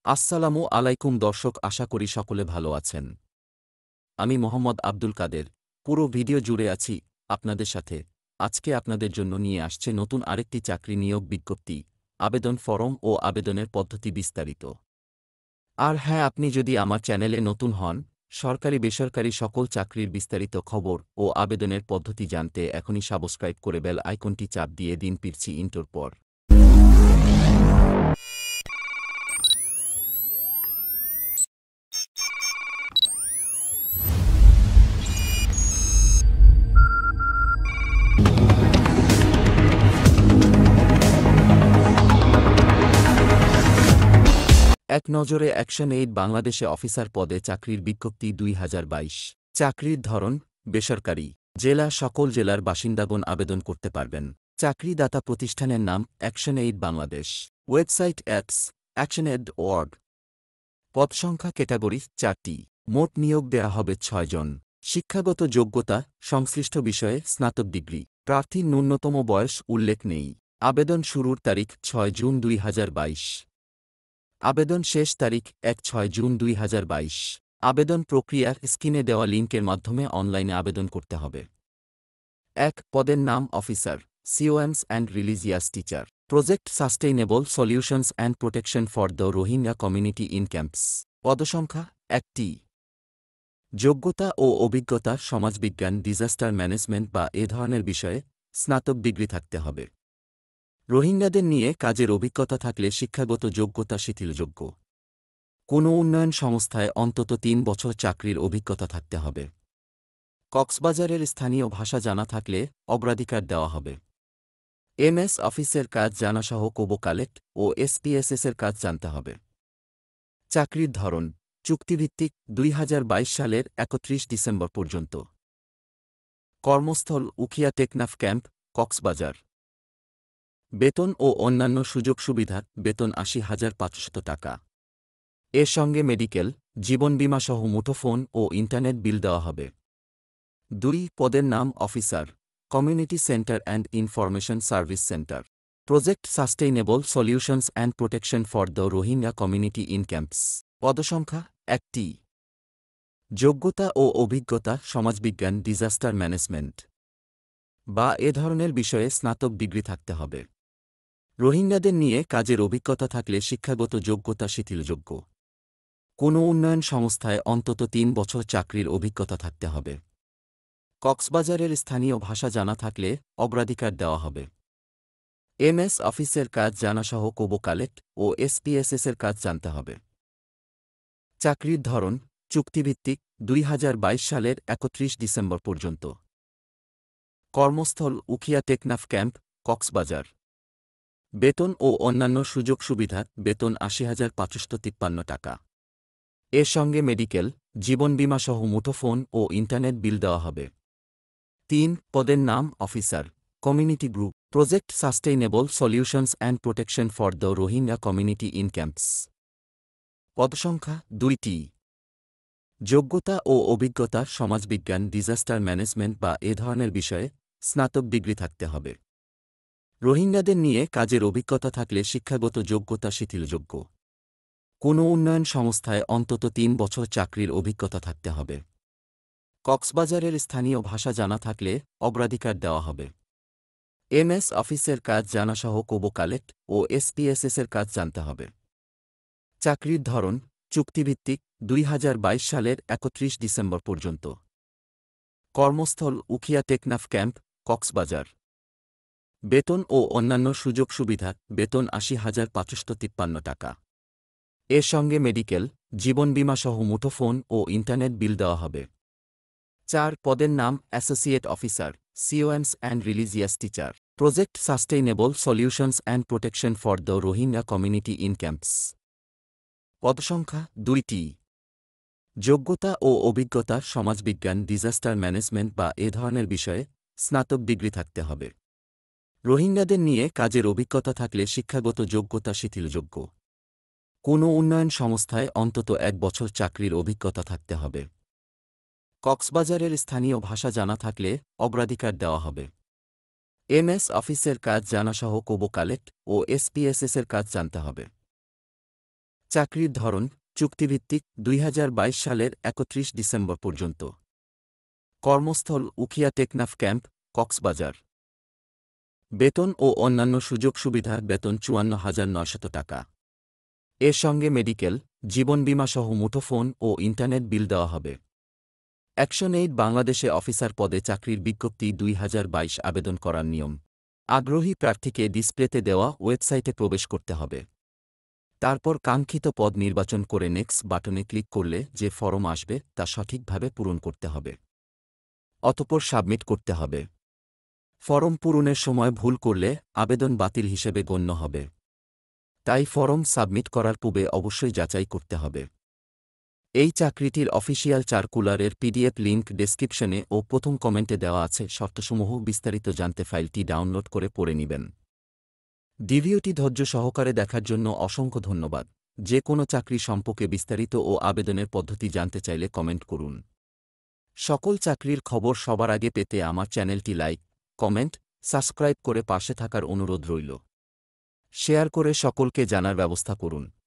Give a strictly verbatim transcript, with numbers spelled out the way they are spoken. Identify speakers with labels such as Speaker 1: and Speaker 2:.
Speaker 1: আসসালামু আলাইকুম দর্শক, আশা করি সকলে ভালো আছেন। আমি মোহাম্মদ আব্দুল কাদের, পুরো ভিডিও জুড়ে আছি আপনাদের সাথে। আজকে আপনাদের জন্য নিয়ে আসছে নতুন আরেকটি চাকরি নিয়োগ বিজ্ঞপ্তি, আবেদন ফরম ও আবেদনের পদ্ধতি বিস্তারিত। আর হ্যাঁ, আপনি যদি আমার চ্যানেলে নতুন হন, সরকারি বেসরকারি সকল চাকরির বিস্তারিত খবর ও আবেদনের পদ্ধতি জানতে এখনই সাবস্ক্রাইব করে বেল আইকনটি চাপ দিয়ে দিন। ফিরছি ইন্টোর পর। এক নজরে একশনএইড বাংলাদেশে অফিসার পদে চাকরির বিজ্ঞপ্তি দুই হাজার বাইশ। চাকরির ধরন বেসরকারি। জেলা সকল জেলার বাসিন্দাগণ আবেদন করতে পারবেন। চাকরিদাতা প্রতিষ্ঠানের নাম ActionAid Bangladesh. Website apps ActionAid dot org. পদ সংখ্যা ক্যাটাগরি চারটি। মোট নিয়োগ দেয়া হবে ছয় জন। শিক্ষাগত যোগ্যতা সংশ্লিষ্ট বিষয়ে স্নাতক ডিগ্রি। প্রার্থীর ন্যূনতম বয়স উল্লেখ নেই। আবেদন শুরুর তারিখ ছয় জুন দুই হাজার বাইশ। আবেদন শেষ তারিখ এক ছয় জুন দুই হাজার বাইশ। আবেদন প্রক্রিয়ার স্ক্রিনে দেওয়া লিঙ্কের মাধ্যমে অনলাইনে আবেদন করতে হবে। এক পদের নাম officer, COMS and religious teacher, project sustainable solutions and protection for the Rohingya community in camps. পদসংখ্যা একটি। যোগ্যতা ও অভিজ্ঞতা সমাজবিজ্ঞান, ডিজাস্টার ম্যানেজমেন্ট বা এ ধরনের বিষয়ে স্নাতক ডিগ্রি থাকতে হবে। রোহিঙ্গাদের নিয়ে কাজের অভিজ্ঞতা থাকলে শিক্ষাগত যোগ্যতা শিথিলযোগ্য। কোনো উন্নয়ন সংস্থায় অন্তত তিন বছর চাকরির অভিজ্ঞতা থাকতে হবে। কক্সবাজারের স্থানীয় ভাষা জানা থাকলে অগ্রাধিকার দেওয়া হবে। এমএস অফিসের কাজ জানাসহ কোবো কালেক্ট ও এসপিএসএসের কাজ জানতে হবে। চাকরির ধরন চুক্তিভিত্তিক, দুই হাজার বাইশ সালের একত্রিশ ডিসেম্বর পর্যন্ত। কর্মস্থল উখিয়া টেকনাফ ক্যাম্প, কক্সবাজার। বেতন ও অন্যান্য সুযোগ সুবিধা, বেতন আশি হাজার পাঁচশত টাকা। এর সঙ্গে মেডিকেল, জীবন বিমাসহ মুঠোফোন ও ইন্টারনেট বিল দেওয়া হবে। দুই পদের নাম officer, community centre and information service centre, project sustainable solutions and protection for the Rohingya community in camps. পদসংখ্যা একটি। যোগ্যতা ও অভিজ্ঞতা সমাজবিজ্ঞান, ডিজাস্টার ম্যানেজমেন্ট বা এ ধরনের বিষয়ে স্নাতক ডিগ্রি থাকতে হবে। রোহিঙ্গাদের নিয়ে কাজের অভিজ্ঞতা থাকলে শিক্ষাগত যোগ্যতা শিথিলযোগ্য। কোনো উন্নয়ন সংস্থায় অন্তত তিন বছর চাকরির অভিজ্ঞতা থাকতে হবে। কক্সবাজারের স্থানীয় ভাষা জানা থাকলে অগ্রাধিকার দেওয়া হবে। এমএস অফিসের কাজ জানাসহ কোবো কালেক্ট ও এসপিএসএসের কাজ জানতে হবে। চাকরির ধরন চুক্তিভিত্তিক, দুই হাজার বাইশ সালের একত্রিশ ডিসেম্বর পর্যন্ত। কর্মস্থল উখিয়া টেকনাফ ক্যাম্প, কক্সবাজার। বেতন ও অন্যান্য সুযোগ সুবিধা, বেতন আশি হাজার পাঁচশত তিপ্পান্ন টাকা। এর সঙ্গে মেডিকেল, জীবন বিমাসহ মুঠোফোন ও ইন্টারনেট বিল দেওয়া হবে। তিন পদের নাম officer, community group, project sustainable solutions and protection for the Rohingya community in camps. পদসংখ্যা দুইটি। যোগ্যতা ও অভিজ্ঞতা সমাজবিজ্ঞান, ডিজাস্টার ম্যানেজমেন্ট বা এ ধরনের বিষয়ে স্নাতক ডিগ্রি থাকতে হবে। রোহিঙ্গাদের নিয়ে কাজের অভিজ্ঞতা থাকলে শিক্ষাগত যোগ্যতা শিথিলযোগ্য। কোনো উন্নয়ন সংস্থায় অন্তত তিন বছর চাকরির অভিজ্ঞতা থাকতে হবে। কক্সবাজারের স্থানীয় ভাষা জানা থাকলে অগ্রাধিকার দেওয়া হবে। এমএস অফিসের কাজ জানাসহ কোবো কালেক্ট ও এসপিএসএসের কাজ জানতে হবে। চাকরির ধরন চুক্তিভিত্তিক, দুই হাজার বাইশ সালের একত্রিশ ডিসেম্বর পর্যন্ত। কর্মস্থল উখিয়া টেকনাফ ক্যাম্প, কক্সবাজার। বেতন ও অন্যান্য সুযোগ সুবিধা, বেতন আশি হাজার পাঁচশত তিপ্পান্ন টাকা। এর সঙ্গে মেডিকেল, জীবন বিমাসহ মুঠোফোন ও ইন্টারনেট বিল দেওয়া হবে। চার পদের নাম associate officer, COMS and religious teacher, project sustainable solutions and protection for the Rohingya community in camps. পদসংখ্যা দুইটি। যোগ্যতা ও অভিজ্ঞতা সমাজবিজ্ঞান, ডিজাস্টার ম্যানেজমেন্ট বা এ ধরনের বিষয়ে স্নাতক ডিগ্রি থাকতে হবে। রোহিঙ্গাদের নিয়ে কাজের অভিজ্ঞতা থাকলে শিক্ষাগত যোগ্যতা শিথিলযোগ্য। কোনো উন্নয়ন সংস্থায় অন্তত এক বছর চাকরির অভিজ্ঞতা থাকতে হবে। কক্সবাজারের স্থানীয় ভাষা জানা থাকলে অগ্রাধিকার দেওয়া হবে। এমএস অফিসের কাজ জানাসহ কোবো কালেক্ট ও এসপিএসএসের কাজ জানতে হবে। চাকরির ধরন চুক্তিভিত্তিক দুই হাজার বাইশ সালের একত্রিশ ডিসেম্বর পর্যন্ত। কর্মস্থল উখিয়া টেকনাফ ক্যাম্প, কক্সবাজার। বেতন ও অন্যান্য সুযোগ সুবিধা বেতন চুয়ান্ন হাজার নয়শত টাকা। এর সঙ্গে মেডিকেল, জীবন বীমাসহ মুঠোফোন ও ইন্টারনেট বিল দেওয়া হবে। একশনএইড বাংলাদেশে অফিসার পদে চাকরির বিজ্ঞপ্তি দুই হাজার বাইশ আবেদন করার নিয়ম। আগ্রহী প্রার্থীকে ডিসপ্লেতে দেওয়া ওয়েবসাইটে প্রবেশ করতে হবে। তারপর কাঙ্ক্ষিত পদ নির্বাচন করে নেক্সট বাটনে ক্লিক করলে যে ফরম আসবে তা সঠিকভাবে পূরণ করতে হবে। অতঃপর সাবমিট করতে হবে। ফরম পূরণের সময় ভুল করলে আবেদন বাতিল হিসেবে গণ্য হবে। তাই ফরম সাবমিট করার পূর্বে অবশ্যই যাচাই করতে হবে। এই চাকরিটির অফিসিয়াল সার্কুলারের পিডিএফ লিংক ডেসক্রিপশনে ও প্রথম কমেন্টে দেওয়া আছে। শর্তসমূহ বিস্তারিত জানতে ফাইলটি ডাউনলোড করে পড়ে নেবেন। ভিডিওটি ধৈর্য সহকারে দেখার জন্য অসংখ্য ধন্যবাদ। যে কোনো চাকরি সম্পর্কে বিস্তারিত ও আবেদনের পদ্ধতি জানতে চাইলে কমেন্ট করুন। সকল চাকরির খবর সবার আগে পেতে আমার চ্যানেলটি লাইক, কমেন্ট, সাবস্ক্রাইব করে পাশে থাকার অনুরোধ রইল। শেয়ার করে সকলকে জানার ব্যবস্থা করুন।